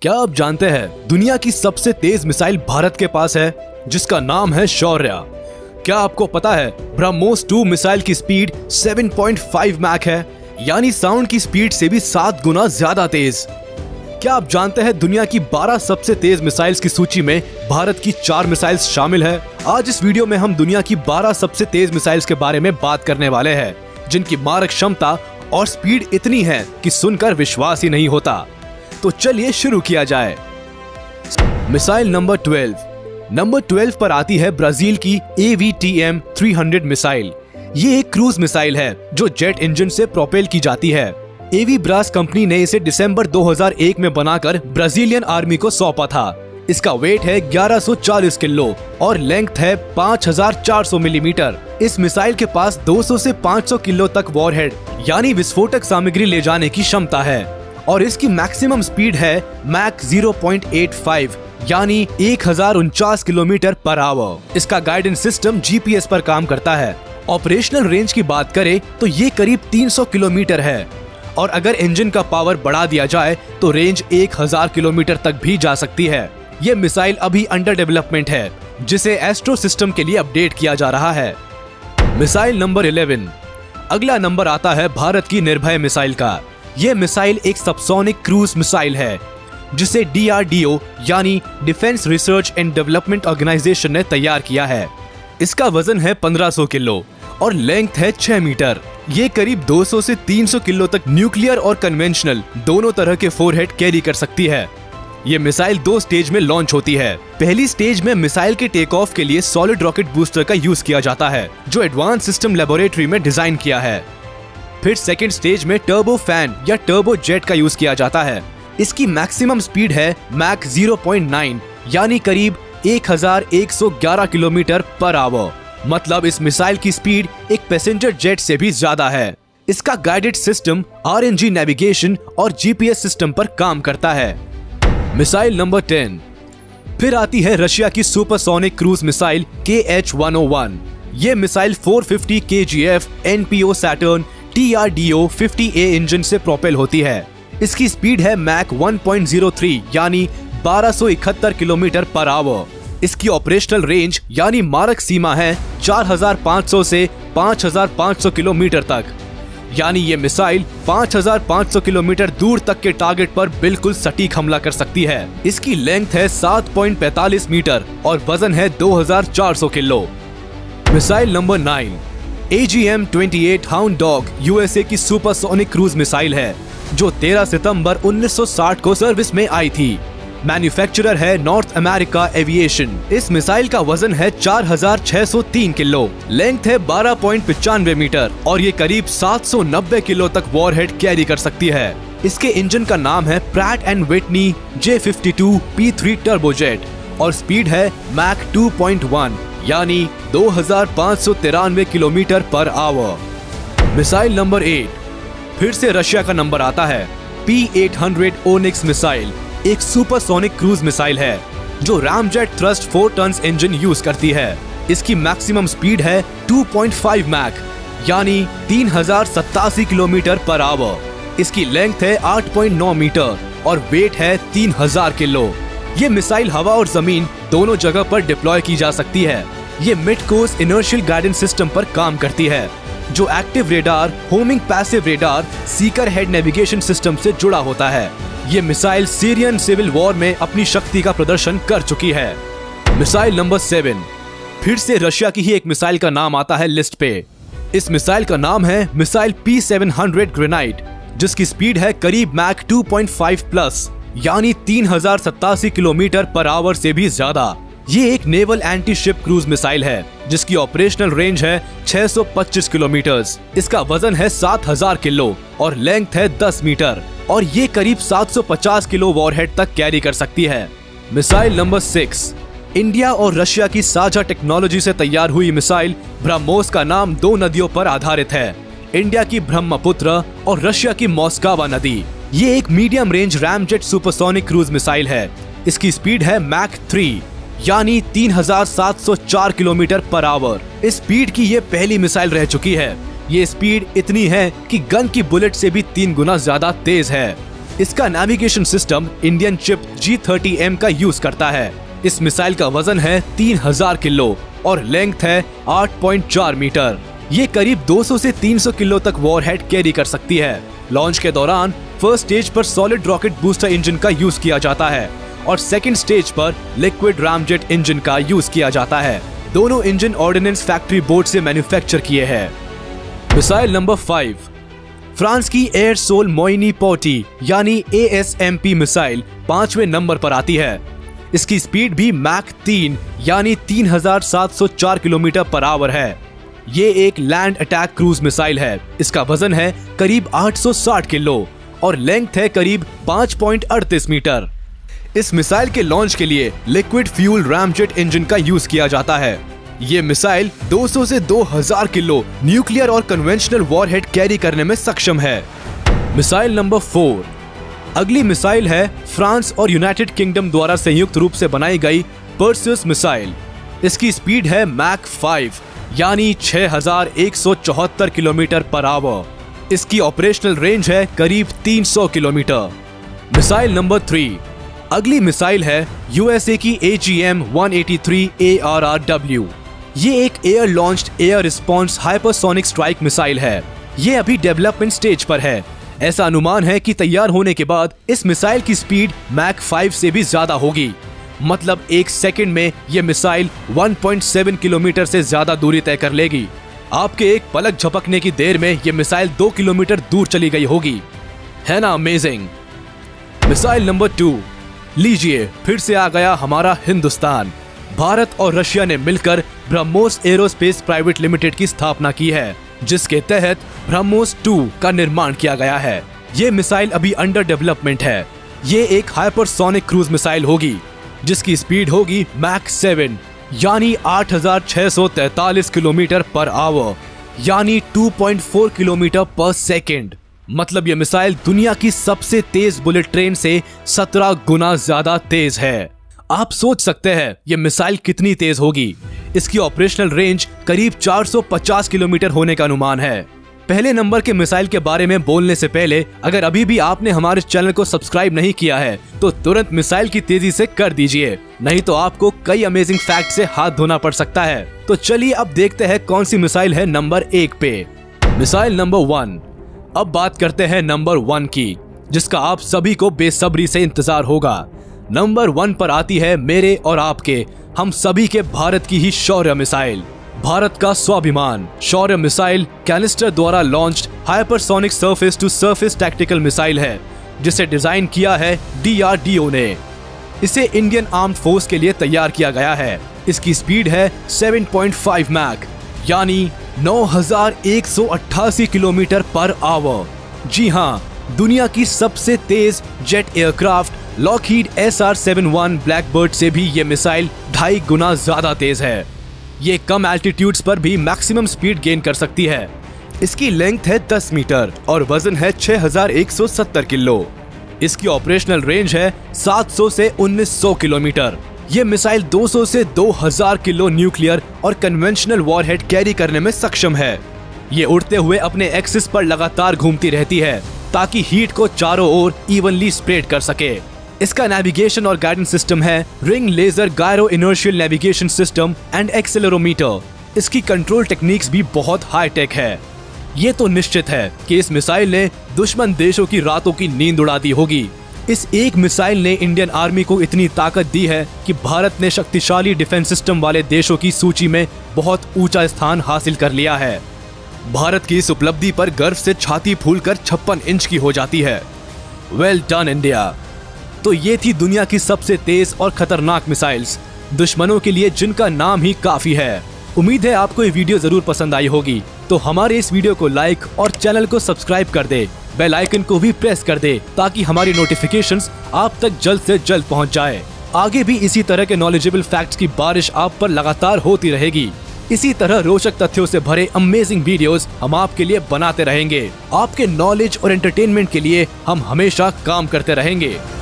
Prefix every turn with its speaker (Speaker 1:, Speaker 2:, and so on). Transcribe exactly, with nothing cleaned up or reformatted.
Speaker 1: क्या आप जानते हैं दुनिया की सबसे तेज मिसाइल भारत के पास है जिसका नाम है शौर्य। क्या आपको पता है ब्रह्मोस टू मिसाइल की स्पीड सात पॉइंट पाँच मैक है, यानी साउंड की स्पीड से भी सात गुना ज्यादा तेज। क्या आप जानते हैं दुनिया की बारह सबसे तेज मिसाइल्स की सूची में भारत की चार मिसाइल्स शामिल है। आज इस वीडियो में हम दुनिया की बारह सबसे तेज मिसाइल्स के बारे में बात करने वाले हैं जिनकी मारक क्षमता और स्पीड इतनी है कि सुनकर विश्वास ही नहीं होता। तो चलिए शुरू किया जाए। मिसाइल नंबर बारह। नंबर बारह पर आती है ब्राजील की ए वी टी एम तीन सौ मिसाइल। ये एक क्रूज मिसाइल है जो जेट इंजन से प्रोपेल की जाती है। एवीब्रास कंपनी ने इसे दिसंबर दो हज़ार एक में बनाकर ब्राजीलियन आर्मी को सौंपा था। इसका वेट है ग्यारह सौ चालीस किलो और लेंथ है पाँच हज़ार चार सौ मिलीमीटर। इस मिसाइल के पास दो सौ से पाँच सौ किलो तक वॉरहेड यानी विस्फोटक सामग्री ले जाने की क्षमता है और इसकी मैक्सिमम स्पीड है मैक ज़ीरो पॉइंट आठ पाँच यानी एक हजार उनचास किलोमीटर पर आवर। इसका guidance system G P S पर काम करता है। ऑपरेशनल रेंज की बात करें तो ये करीब तीन सौ किलोमीटर है और अगर इंजन का पावर बढ़ा दिया जाए तो रेंज एक हज़ार किलोमीटर तक भी जा सकती है। ये मिसाइल अभी अंडर डेवलपमेंट है जिसे एस्ट्रो सिस्टम के लिए अपडेट किया जा रहा है। मिसाइल नंबर ग्यारह। अगला नंबर आता है भारत की निर्भय मिसाइल का। ये मिसाइल एक सबसोनिक क्रूज मिसाइल है जिसे डी आर डी ओ यानी defence research and development organisation ने तैयार किया है। इसका वजन है पंद्रह सौ किलो और लेंथ है छह मीटर। ये करीब दो सौ से तीन सौ किलो तक न्यूक्लियर और कन्वेंशनल दोनों तरह के फोरहेड कैरी कर सकती है। ये मिसाइल दो स्टेज में लॉन्च होती है। पहली स्टेज में मिसाइल के टेक ऑफ के लिए सॉलिड रॉकेट बूस्टर का यूज किया जाता है जो एडवांस सिस्टम लेबोरेटरी में डिजाइन किया है। फिर सेकेंड स्टेज में टर्बो फैन या टर्बो जेट का यूज किया जाता है। इसकी मैक्सिमम स्पीड है मैक ज़ीरो पॉइंट नौ यानी करीब एक हज़ार एक सौ ग्यारह किलोमीटर पर आवर। मतलब इस मिसाइल की स्पीड एक पैसेंजर जेट से भी ज्यादा है। इसका guided system R N G navigation और जी पी एस सिस्टम पर काम करता है। मिसाइल नंबर दस। फिर आती है रशिया की supersonic cruise missile K H one O one. ये मिसाइल चार सौ पचास K G F N P O Saturn T R D O पचास ए इंजन से प्रोपेल होती है। इसकी स्पीड है मैक एक पॉइंट ज़ीरो तीन यानी बारह सौ इकहत्तर किलोमीटर पर आवर। इसकी ऑपरेशनल रेंज यानी मारक सीमा है चार हज़ार पाँच सौ से पाँच हज़ार पाँच सौ किलोमीटर तक, यानी ये मिसाइल पाँच हज़ार पाँच सौ किलोमीटर दूर तक के टारगेट पर बिल्कुल सटीक हमला कर सकती है। इसकी लेंथ है सात पॉइंट पैंतालीस मीटर और वजन है दो हज़ार चार सौ किलो। मिसाइल नंबर नौ। ए जी एम अट्ठाईस hound dog U S A की सुपरसोनिक क्रूज मिसाइल है जो तेरह सितंबर उन्नीस सौ साठ को सर्विस में आई थी। मैन्युफैक्चरर है नॉर्थ अमेरिका एविएशन। इस मिसाइल का वजन है चार हज़ार छह सौ तीन किलो, लेंथ है बारह पॉइंट पचानवे मीटर और ये करीब सात सौ नब्बे किलो तक वॉरहेड कैरी कर सकती है। इसके इंजन का नाम है Pratt and Whitney J fifty two P three turbojet और स्पीड है मैक टू पॉइंट वन यानी दो हज़ार पाँच सौ तिरानवे किलोमीटर पर आवर। मिसाइल नंबर आठ। फिर से रशिया का नंबर आता है। P eight hundred Onyx missile एक सुपरसोनिक क्रूज मिसाइल है जो ramjet thrust four tons engine use करती है। इसकी मैक्सिमम स्पीड है दो पॉइंट पाँच मैक यानी तीन हज़ार सत्तासी किलोमीटर पर आवर। इसकी लेंथ है आठ पॉइंट नौ मीटर और वेट है तीन हज़ार किलो। ये मिसाइल हवा और जमीन दोनों जगह पर डिप्लॉय की जा सकती है। ये mid course inertial guidance system पर काम करती है जो active radar, homing passive radar, seeker head navigation system से जुड़ा होता है। ये मिसाइल सीरियन सिविल वॉर में अपनी शक्ति का प्रदर्शन कर चुकी है। मिसाइल नंबर सात। फिर से रशिया की ही एक मिसाइल का नाम आता है लिस्ट पे। इस मिसाइल का नाम है missile P seven hundred granite जिसकी स्पीड है करीब मैक टू पॉइंट पाँच प्लस यानी तीन हज़ार सत्तासी किलोमीटर पर आवर से भी ज्यादा। ये एक naval anti ship cruise missile है जिसकी ऑपरेशनल रेंज है छह सौ पच्चीस किलोमीटर। इसका वजन है सात हज़ार किलो और लेंथ है दस मीटर और ये करीब सात सौ पचास किलो वॉरहेड तक कैरी कर सकती है। मिसाइल नंबर छह। इंडिया और रशिया की साझा टेक्नोलॉजी से तैयार हुई मिसाइल ब्रह्मोस का नाम दो नदियों पर आधारित है। इंडिया की ब्रह्मपुत्र और रशिया की मॉस्कावा नदी। ये एक medium range ramjet supersonic cruise missile है। इसकी स्पीड है मैक थ्री यानी तीन हज़ार सात सौ चार किलोमीटर पर आवर। इस स्पीड की ये पहली मिसाइल रह चुकी है। ये स्पीड इतनी है कि गन की बुलेट से भी तीन गुना ज्यादा तेज है। इसका navigation system Indian chip G thirty M का यूज करता है। इस मिसाइल का वजन है तीन हजार किलो और लेंथ है आठ पॉइंट चार मीटर। ये करीब दो सौ से तीन सौ किलो तक वॉरहेड कैरी कर सकती है। लॉन्च के दौरान फर्स्ट स्टेज पर सॉलिड रॉकेट बूस्टर इंजन का यूज किया जाता है और सेकंड स्टेज पर लिक्विड रामजेट इंजन का यूज किया जाता है। दोनों इंजन ऑर्डिनेंस फैक्ट्री बोर्ड से मैन्युफैक्चर किए हैं। मिसाइल नंबर फाइव, फ्रांस की एयर सोल मोइनी पोटी यानी A S M P missile पांचवें नंबर पर आती है। इसकी स्पीड भी मैक तीन यानी तीन हजार सात सौ चार किलोमीटर पर आवर है। ये एक लैंड अटैक क्रूज मिसाइल है। इसका वजन है करीब आठ सौ साठ किलो और लेंथ है करीब पाँच पॉइंट अड़तीस मीटर। इस मिसाइल के लॉन्च के लिए लिक्विड फ्यूल रामजेट इंजन का यूज किया जाता है। ये मिसाइल दो सौ से दो हजार किलो न्यूक्लियर और कन्वेंशनल वॉरहेड कैरी करने में सक्षम है। मिसाइल नंबर फोर, अगली मिसाइल है फ्रांस और यूनाइटेड किंगडम द्वारा संयुक्त रूप से बनाई गई पर्सियस मिसाइल। इसकी स्पीड है मैक फाइव यानी छह हजार एक सौ चौहत्तर किलोमीटर पर आवर। इसकी ऑपरेशनल रेंज है करीब तीन सौ किलोमीटर। मिसाइल नंबर थ्री, अगली मिसाइल है यूएसए की A G M one eighty three A R R W. ये एक air launched air response hypersonic strike missile है। ये अभी डेवलपमेंट स्टेज पर है। ऐसा अनुमान है कि तैयार होने के बाद इस मिसाइल की स्पीड मैक फाइव से भी ज्यादा होगी। मतलब एक सेकंड में ये मिसाइल एक पॉइंट सात किलोमीटर से ज्यादा दूरी तय कर लेगी। आपके एक पलक झपकने की देर में ये मिसाइल दो किलोमीटर दूर चली गई होगी। है ना अमेजिंग। मिसाइल नंबर टू, लीजिए फिर से आ गया हमारा हिंदुस्तान। भारत और रशिया ने मिलकर ब्रह्मोस एरोस्पेस प्राइवेट लिमिटेड की स्थापना की है, जिसके तहत ब्रह्मोस टू का निर्माण किया गया है। ये मिसाइल अभी अंडर डेवलपमेंट है। ये एक हाइपरसोनिक क्रूज मिसाइल होगी जिसकी स्पीड होगी मैक सेवन यानी आठ हजार छह सौ तैतालीस किलोमीटर पर आवर यानी दो पॉइंट चार किलोमीटर पर सेकंड। मतलब ये मिसाइल दुनिया की सबसे तेज बुलेट ट्रेन से सत्रह गुना ज्यादा तेज है। आप सोच सकते हैं ये मिसाइल कितनी तेज होगी। इसकी ऑपरेशनल रेंज करीब चार सौ पचास किलोमीटर होने का अनुमान है। पहले नंबर के मिसाइल के बारे में बोलने से पहले अगर अभी भी आपने हमारे चैनल को सब्सक्राइब नहीं किया है तो तुरंत मिसाइल की तेजी से कर दीजिए, नहीं तो आपको कई अमेजिंग फैक्ट से हाथ धोना पड़ सकता है। तो चलिए अब देखते हैं कौन सी मिसाइल है नंबर एक पे। Missile number one. अब बात करते हैं नंबर वन की, जिसका आप सभी को बेसब्री से इंतजार होगा। नंबर वन पर आती है मेरे और आपके, हम सभी के भारत की ही शौर्य मिसाइल। भारत का स्वाभिमान शौर्य मिसाइल कैनिस्टर द्वारा launched hypersonic surface to surface tactical missile है, जिसे डिजाइन किया है डी आर डी ओ ने। इसे इंडियन आर्म्ड फोर्स के लिए तैयार किया गया है। इसकी स्पीड है सात पॉइंट पाँच मैक यानी नौ हजार एक सौ अट्ठासी किलोमीटर पर आवर। जी हाँ, दुनिया की सबसे तेज jet aircraft Lockheed S R seventy one Blackbird से भी ये मिसाइल ढाई गुना ज्यादा तेज है। ये कम एल्टीट्यूड्स पर भी मैक्सिमम स्पीड गेन कर सकती है। इसकी लेंथ है दस मीटर और वजन है छह हजार एक सौ सत्तर किलो। इसकी ऑपरेशनल रेंज है सात सौ से उन्नीस सौ किलोमीटर। ये मिसाइल दो सौ से दो हजार किलो न्यूक्लियर और कन्वेंशनल वॉरहेड कैरी करने में सक्षम है। ये उड़ते हुए अपने एक्सिस पर लगातार घूमती रहती है ताकि हीट को चारों ओर इवनली स्प्रेड कर सके। इसका नेविगेशन और गाइडेंस सिस्टम है ring laser gyro inertial navigation system and accelerometer. इसकी कंट्रोल टेक्निक्स भी बहुत हाई टेक है। ये तो निश्चित है कि इस मिसाइल ने दुश्मन देशों की रातों की नींद उड़ा दी होगी। इस एक मिसाइल ने इंडियन आर्मी को इतनी ताकत दी है कि भारत ने शक्तिशाली डिफेंस सिस्टम वाले देशों की सूची में बहुत ऊंचा स्थान हासिल कर लिया है। भारत की इस उपलब्धि पर गर्व से छाती फूलकर छप्पन इंच की हो जाती है। Well done India. तो ये थी दुनिया की सबसे तेज और खतरनाक मिसाइल्स, दुश्मनों के लिए जिनका नाम ही काफी है। उम्मीद है आपको ये वीडियो जरूर पसंद आई होगी, तो हमारे इस वीडियो को लाइक और चैनल को सब्सक्राइब कर दे, बेल आइकन को भी प्रेस कर दे ताकि हमारी नोटिफिकेशंस आप तक जल्द से जल्द पहुंच जाए। आगे भी इसी तरह के नॉलेजेबल फैक्ट्स की बारिश आप पर लगातार होती रहेगी। इसी तरह रोचक तथ्यों से भरे अमेजिंग वीडियोस हम आपके लिए बनाते रहेंगे। आपके नॉलेज और एंटरटेनमेंट के लिए हम हमेशा काम करते रहेंगे।